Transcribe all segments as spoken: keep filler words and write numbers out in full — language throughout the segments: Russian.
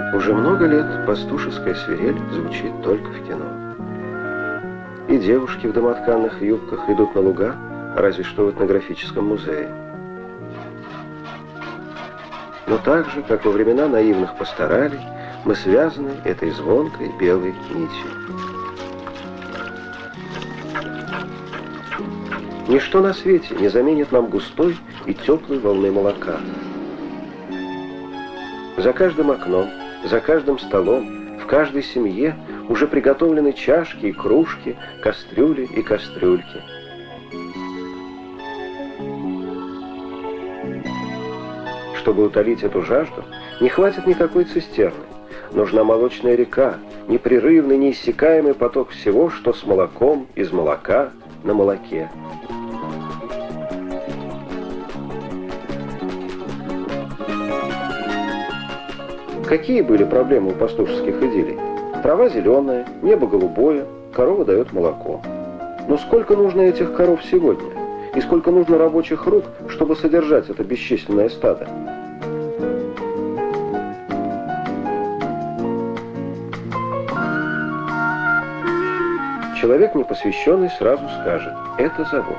Уже много лет пастушеская свирель звучит только в кино. И девушки в домотканных юбках идут на луга, разве что в этнографическом музее. Но так же, как во времена наивных пасторалей, мы связаны этой звонкой белой нитью. Ничто на свете не заменит нам густой и теплой волны молока. За каждым окном, за каждым столом, в каждой семье уже приготовлены чашки и кружки, кастрюли и кастрюльки. Чтобы утолить эту жажду, не хватит никакой цистерны. Нужна молочная река, непрерывный, неиссякаемый поток всего, что с молоком, из молока, на молоке. Какие были проблемы у пастушеских идиллий? Трава зеленая, небо голубое, корова дает молоко. Но сколько нужно этих коров сегодня? И сколько нужно рабочих рук, чтобы содержать это бесчисленное стадо? Человек непосвященный сразу скажет: это завод.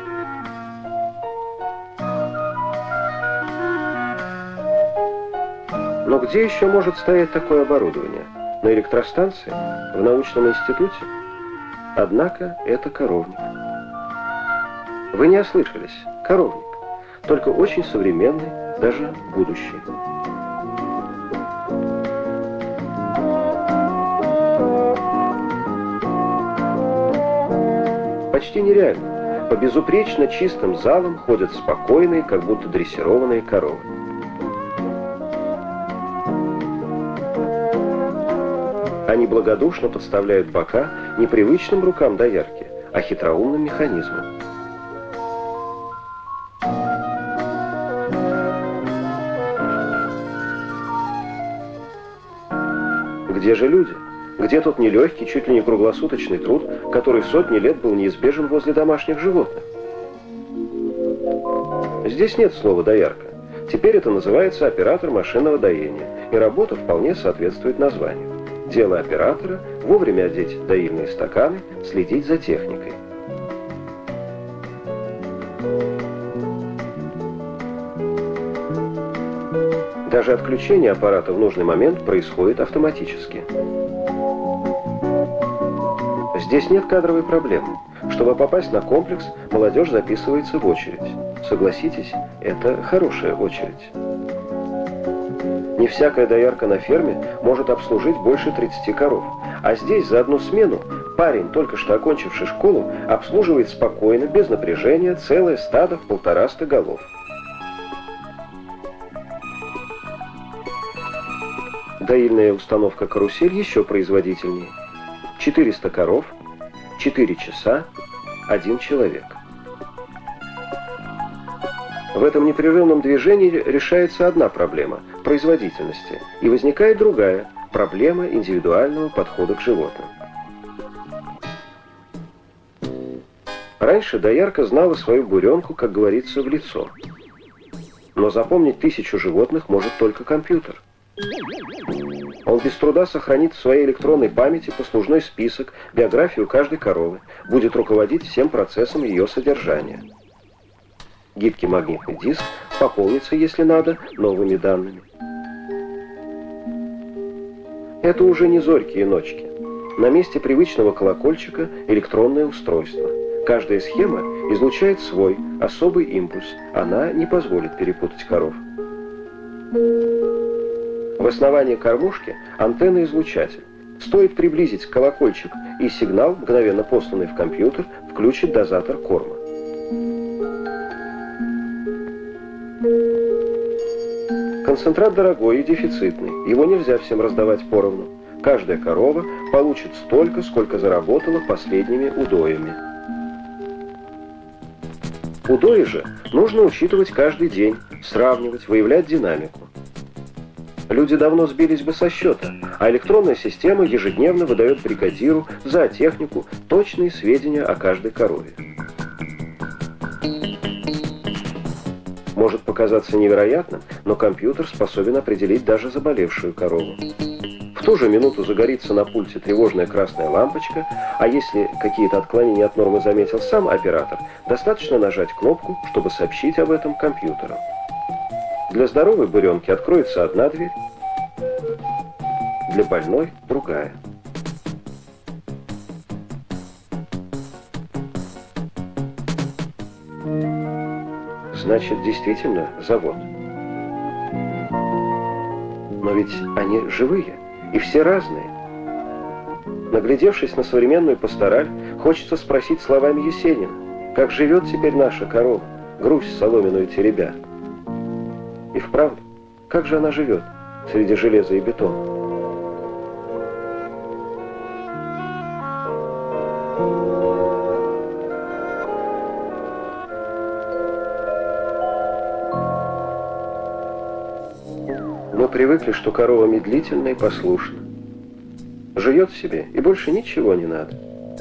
Но где еще может стоять такое оборудование? На электростанции? В научном институте? Однако это коровник. Вы не ослышались. Коровник. Только очень современный, даже будущий. Почти нереально. По безупречно чистым залам ходят спокойные, как будто дрессированные коровы. Они благодушно подставляют бока не привычным рукам доярки, а хитроумным механизмам. Где же люди? Где тот нелегкий, чуть ли не круглосуточный труд, который сотни лет был неизбежен возле домашних животных? Здесь нет слова «доярка». Теперь это называется оператор машинного доения, и работа вполне соответствует названию. Дело оператора – вовремя одеть доильные стаканы, следить за техникой. Даже отключение аппарата в нужный момент происходит автоматически. Здесь нет кадровой проблемы. Чтобы попасть на комплекс, молодежь записывается в очередь. Согласитесь, это хорошая очередь. Не всякая доярка на ферме может обслужить больше тридцати коров. А здесь за одну смену парень, только что окончивший школу, обслуживает спокойно, без напряжения, целое стадо в полтораста голов. Доильная установка «Карусель» еще производительнее. четыреста коров, четыре часа, один человек. В этом непрерывном движении решается одна проблема – производительности, и возникает другая – проблема индивидуального подхода к животным. Раньше доярка знала свою буренку, как говорится, в лицо. Но запомнить тысячу животных может только компьютер. Он без труда сохранит в своей электронной памяти послужной список, биографию каждой коровы, будет руководить всем процессом ее содержания. Гибкий магнитный диск пополнится, если надо, новыми данными. Это уже не зорькие ночки. На месте привычного колокольчика электронное устройство. Каждая схема излучает свой особый импульс. Она не позволит перепутать коров. В основании кормушки антенна-излучатель. Стоит приблизить колокольчик, и сигнал, мгновенно посланный в компьютер, включит дозатор корма. Концентрат дорогой и дефицитный. Его нельзя всем раздавать поровну. Каждая корова получит столько, сколько заработала последними удоями. Удои же нужно учитывать каждый день, сравнивать, выявлять динамику. Люди давно сбились бы со счета, а электронная система ежедневно выдает бригадиру, зоотехнику точные сведения о каждой корове. Может показаться невероятным, но компьютер способен определить даже заболевшую корову. В ту же минуту загорится на пульте тревожная красная лампочка, а если какие-то отклонения от нормы заметил сам оператор, достаточно нажать кнопку, чтобы сообщить об этом компьютеру. Для здоровой буренки откроется одна дверь, для больной – другая. Значит, действительно завод. Но ведь они живые, и все разные. Наглядевшись на современную пастораль, хочется спросить словами Есенина, как живет теперь наша корова, грусть соломенную теребя. И вправду, как же она живет среди железа и бетона? Мы привыкли, что корова медлительна и послушна. Жует себе, и больше ничего не надо.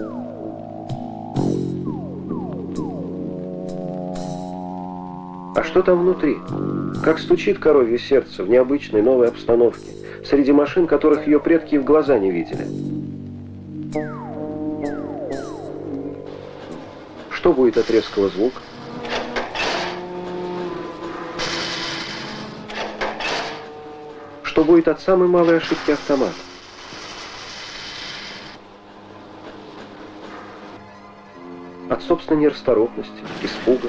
А что там внутри? Как стучит коровье сердце в необычной новой обстановке, среди машин, которых ее предки и в глаза не видели. Что будет от резкого звука? Что будет от самой малой ошибки автомата? От собственной нерасторопности, испуга.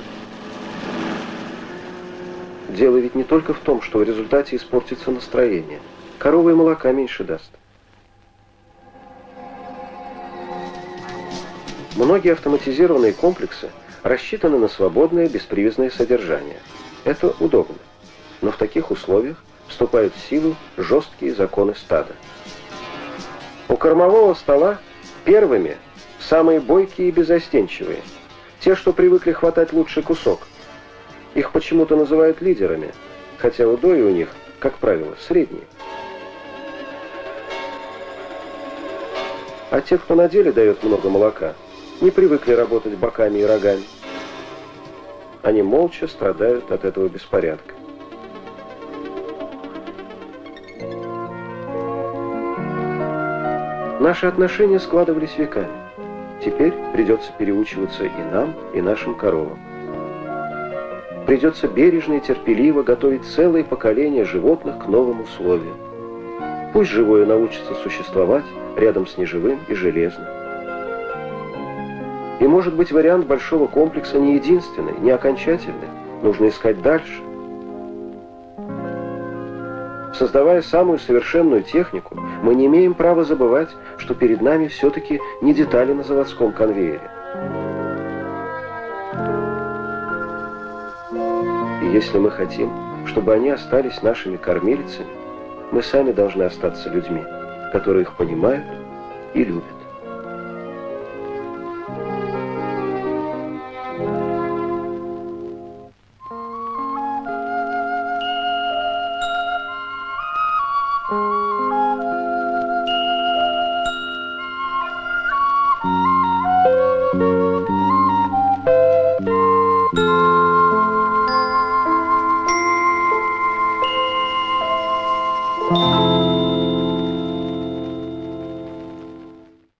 Дело ведь не только в том, что в результате испортится настроение. Корова и молока меньше даст. Многие автоматизированные комплексы рассчитаны на свободное беспривязное содержание. Это удобно. Но в таких условиях вступают в силу жесткие законы стада. У кормового стола первыми самые бойкие и беззастенчивые. Те, что привыкли хватать лучший кусок. Их почему-то называют лидерами, хотя удои у них, как правило, средние. А те, кто на деле дает много молока, не привыкли работать боками и рогами. Они молча страдают от этого беспорядка. Наши отношения складывались веками. Теперь придется переучиваться и нам, и нашим коровам. Придется бережно и терпеливо готовить целое поколение животных к новым условиям. Пусть живое научится существовать рядом с неживым и железным. И может быть вариант большого комплекса не единственный, не окончательный. Нужно искать дальше. Создавая самую совершенную технику, мы не имеем права забывать, что перед нами все-таки не детали на заводском конвейере. И если мы хотим, чтобы они остались нашими кормилицами, мы сами должны остаться людьми, которые их понимают и любят. Thank you.